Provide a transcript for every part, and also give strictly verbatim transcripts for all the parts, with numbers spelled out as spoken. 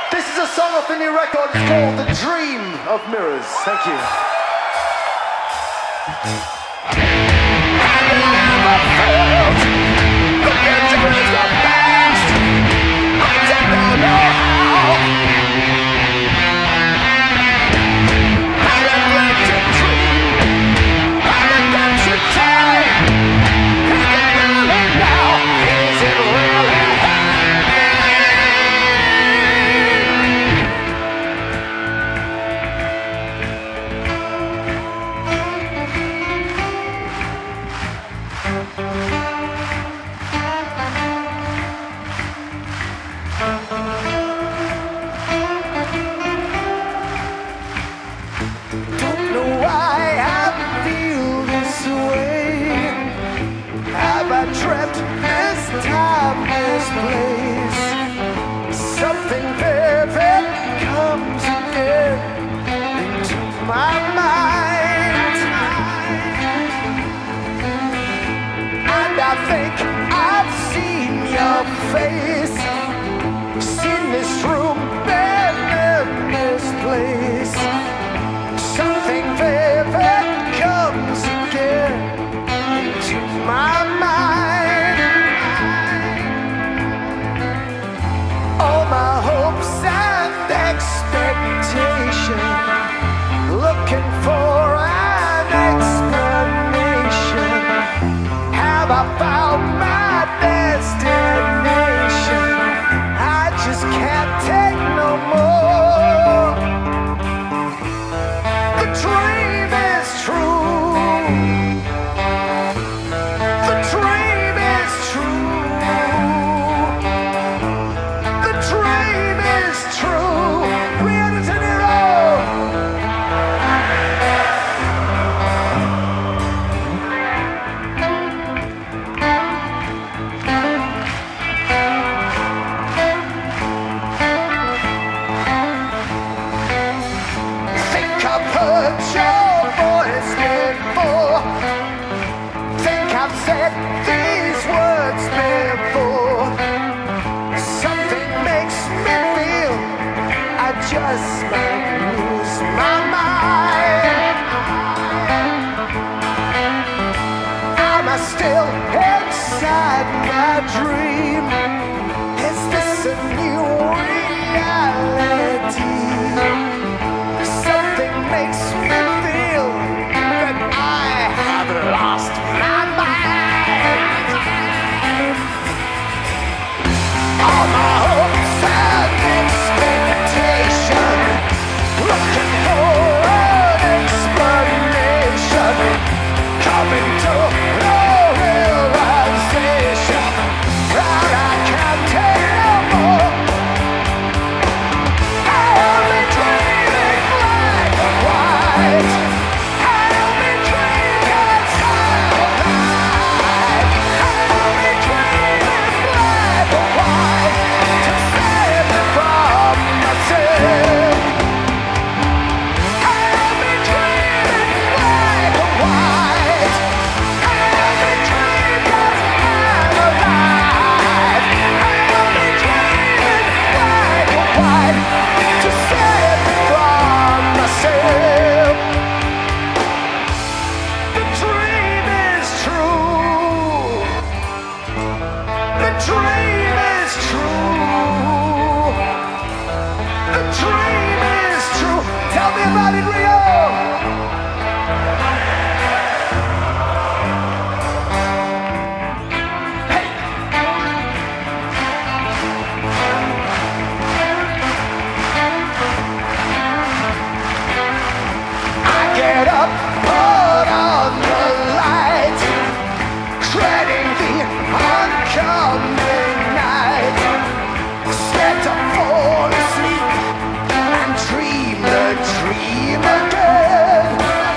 This is a song off the new record. It's called The Dream of Mirrors. Thank you. Have you ever felt the future is the past? I don't know how. I have lived a dream. I have got to time. Is it really now? Is it really Don't know why I feel this way. Have I dreamt this time, this place? Something vivid comes again into my mind, and I think I've seen your face, seen this room, been in this place. Something vivid comes again into my mind. All my hopes and expectations, looking for an explanation. Have I found my destination? I just can't take no more. The dream is true. The dream is true. The dream is true. Rio de Janeiro. Think I've heard your voice before. Think I've said these words before. Something makes me feel I just might lose my mind. Am I still inside my dream? Is this a new reality? Something makes me feel that I have lost my mind. All my hopes and expectations, looking for an explanation, coming to no realization that I can't take no more. I only dreaming black and white. I only dream 'cause I'm alive. I only dreaming black and white to save me from myself. I only dreaming black and white. I only dream 'cause I'm alive. I only dreaming black and white to save me from myself. The dream is true. The dream is true. The dream is true. Tell me about it, Rio. Hey. I get up, put on the light, treading the oncoming night, scared to fall asleep and dream the dream again.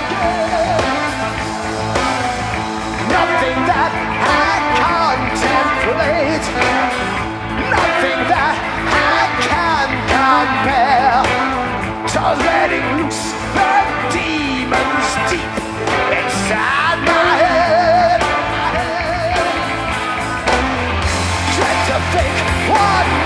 Nothing that I contemplate, nothing that I can compare to letting loose the demons deep inside my head. Dread to think what